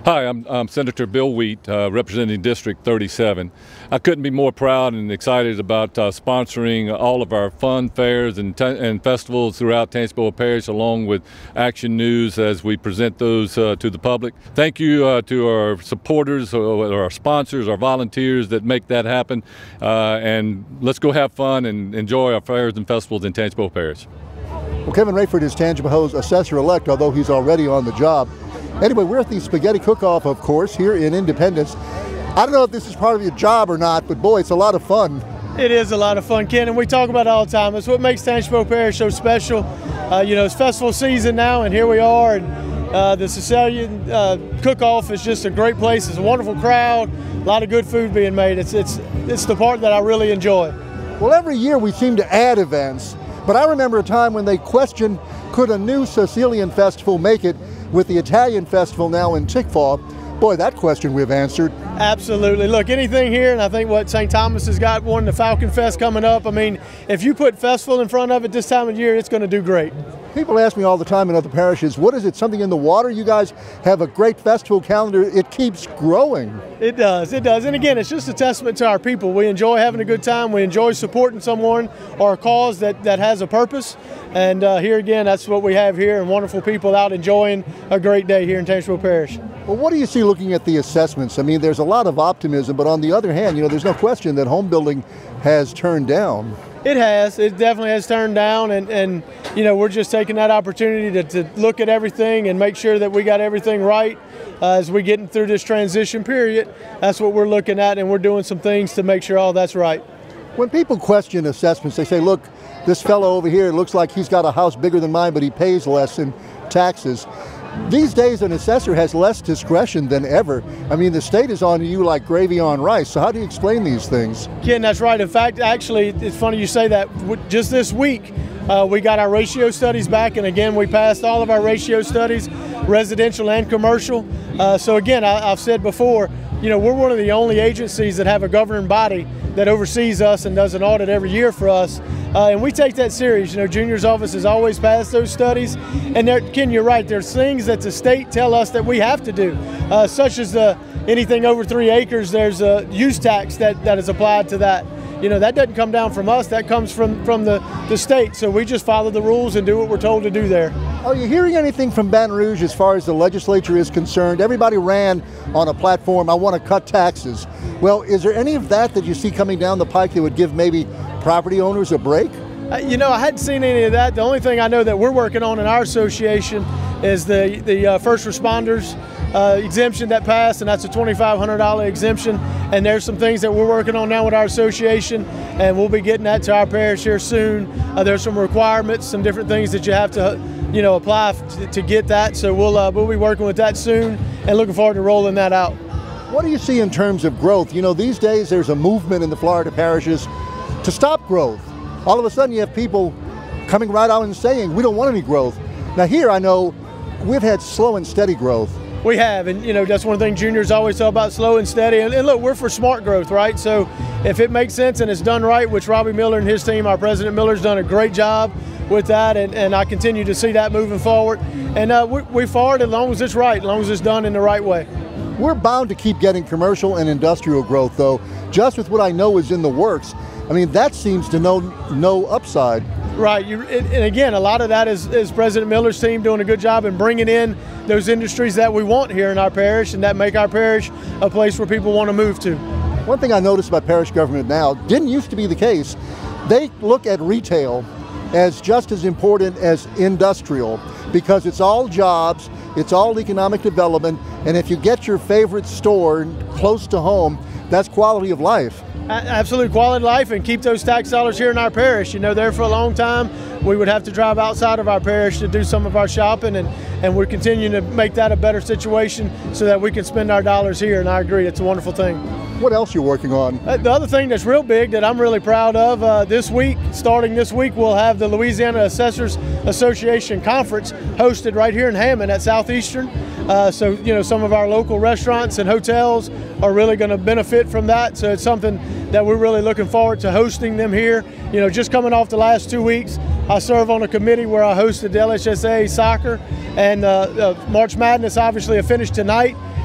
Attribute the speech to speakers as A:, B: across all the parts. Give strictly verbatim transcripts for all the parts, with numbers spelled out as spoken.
A: Hi, I'm, I'm Senator Bill Wheat, uh, representing District thirty-seven. I couldn't be more proud and excited about uh, sponsoring all of our fun fairs and, and festivals throughout Tangipahoa Parish, along with Action News as we present those uh, to the public. Thank you uh, to our supporters, or our sponsors, our volunteers that make that happen. Uh, and let's go have fun and enjoy our fairs and festivals in Tangipahoa Parish.
B: Well, Kevin Raiford is Tangipahoa's Assessor-elect, although he's already on the job. Anyway, we're at the Spaghetti Cook-off, of course, here in Independence. I don't know if this is part of your job or not, but boy, it's a lot of fun.
C: It is a lot of fun, Ken, and we talk about it all the time. It's what makes Tangipahoa Parish so special. Uh, you know, it's festival season now, and here we are. And uh, the Sicilian uh, Cook-off is just a great place. It's a wonderful crowd, a lot of good food being made. It's, it's, it's the part that I really enjoy.
B: Well, every year we seem to add events, but I remember a time when they questioned, could a new Sicilian festival make it with the Italian festival now in Tickfaw? Boy, that question we've answered.
C: Absolutely. Look, anything here, and I think what Saint Thomas has got one, the Falcon Fest coming up. I mean, if you put festival in front of it this time of year, it's going to do great.
B: People ask me all the time in other parishes, what is it, something in the water? You guys have a great festival calendar. It keeps growing.
C: It does, it does. And again, it's just a testament to our people. We enjoy having a good time. We enjoy supporting someone or a cause that, that has a purpose. And uh, here again, that's what we have here, and wonderful people out enjoying a great day here in Tangipahoa Parish.
B: Well, what do you see looking at the assessments? I mean, there's a lot of optimism, but on the other hand, you know, there's no question that home building has turned down.
C: It has. It definitely has turned down, and, and you know, we're just taking that opportunity to, to look at everything and make sure that we got everything right uh, as we get through this transition period. That's what we're looking at, and we're doing some things to make sure all that's right.
B: When people question assessments, they say, look, this fellow over here looks like he's got a house bigger than mine, but he pays less in taxes. These days, an assessor has less discretion than ever. I mean, the state is on you like gravy on rice. So how do you explain these things?
C: Ken, that's right. In fact, actually, it's funny you say that. Just this week, uh, we got our ratio studies back, and again, we passed all of our ratio studies, residential and commercial. Uh, so again, I, I've said before, you know, we're one of the only agencies that have a governing body that oversees us and does an audit every year for us. Uh, and we take that serious. You know, Junior's office has always passed those studies. And there, Ken, you're right. There's things that the state tell us that we have to do, uh, such as the anything over three acres. There's a use tax that, that is applied to that. You know, that doesn't come down from us. That comes from, from the, the state. So we just follow the rules and do what we're told to do there.
B: Are you hearing anything from Baton Rouge as far as the legislature is concerned? Everybody ran on a platform, I want to cut taxes. Well, is there any of that that you see coming down the pike that would give maybe property owners a break?
C: Uh, you know, I hadn't seen any of that. The only thing I know that we're working on in our association is the, the uh, first responders uh, exemption that passed, and that's a twenty-five hundred dollar exemption. And there's some things that we're working on now with our association, and we'll be getting that to our parish here soon. Uh, there's some requirements, some different things that you have to, you know, apply to, to get that. So we'll uh, we'll be working with that soon, and looking forward to rolling that out.
B: What do you see in terms of growth? You know, these days there's a movement in the Florida parishes to stop growth. All of a sudden you have people coming right out and saying, we don't want any growth. Now here I know we've had slow and steady growth.
C: We have, and you know, that's one thing Junior's always talk about, slow and steady. And, and look, we're for smart growth, right? So if it makes sense and it's done right, which Robbie Miller and his team, our President Miller's done a great job with that, and, and I continue to see that moving forward. And uh, we, we forward as long as it's right, as long as it's done in the right way.
B: We're bound to keep getting commercial and industrial growth, though, just with what I know is in the works. I mean, that seems to know no upside.
C: Right, you, and again, a lot of that is, is President Miller's team doing a good job in bringing in those industries that we want here in our parish, and that make our parish a place where people want to move to.
B: One thing I noticed about parish government now, didn't used to be the case. They look at retail as just as important as industrial, because it's all jobs, it's all economic development, and if you get your favorite store close to home, that's quality of life.
C: Absolute quality of life, and keep those tax dollars here in our parish. You know, there for a long time, we would have to drive outside of our parish to do some of our shopping, and, and we're continuing to make that a better situation so that we can spend our dollars here, and I agree, it's a wonderful thing.
B: What else you're working on?
C: Uh, the other thing that's real big that I'm really proud of, uh, this week, starting this week, we'll have the Louisiana Assessors Association Conference hosted right here in Hammond at Southeastern. Uh, so, you know, some of our local restaurants and hotels are really going to benefit from that. So it's something that we're really looking forward to hosting them here. You know, just coming off the last two weeks, I serve on a committee where I hosted the L H S A soccer, and uh, uh, March Madness obviously a finish tonight.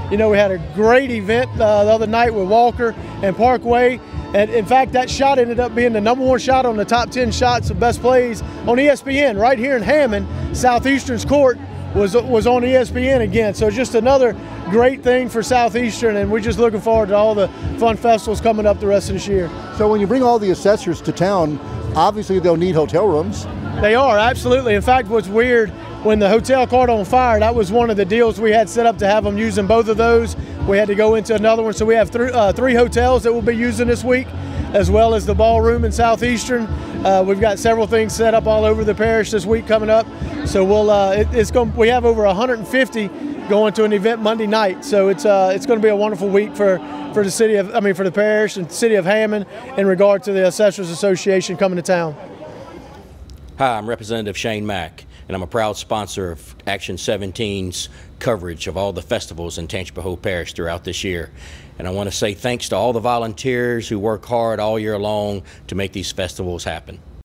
C: You know, we had a great event uh, the other night with Walker and Parkway. And in fact, that shot ended up being the number one shot on the top ten shots of best plays on E S P N right here in Hammond. Southeastern's court was was on E S P N again. So just another great thing for Southeastern, and we're just looking forward to all the fun festivals coming up the rest of this year.
B: So when you bring all the assessors to town, obviously they'll need hotel rooms.
C: They are, absolutely. In fact, what's weird, when the hotel caught on fire, that was one of the deals we had set up to have them using both of those. We had to go into another one, so we have three, uh, three hotels that we'll be using this week, as well as the ballroom in Southeastern. Uh, we've got several things set up all over the parish this week coming up. So we'll uh, it, it's going. We have over one hundred fifty going to an event Monday night. So it's uh, it's going to be a wonderful week for for the city of I mean for the parish and city of Hammond in regard to the Assessors Association coming to town.
D: Hi, I'm Representative Shane Mack, and I'm a proud sponsor of Action seventeen's coverage of all the festivals in Tangipahoa Parish throughout this year. And I want to say thanks to all the volunteers who work hard all year long to make these festivals happen.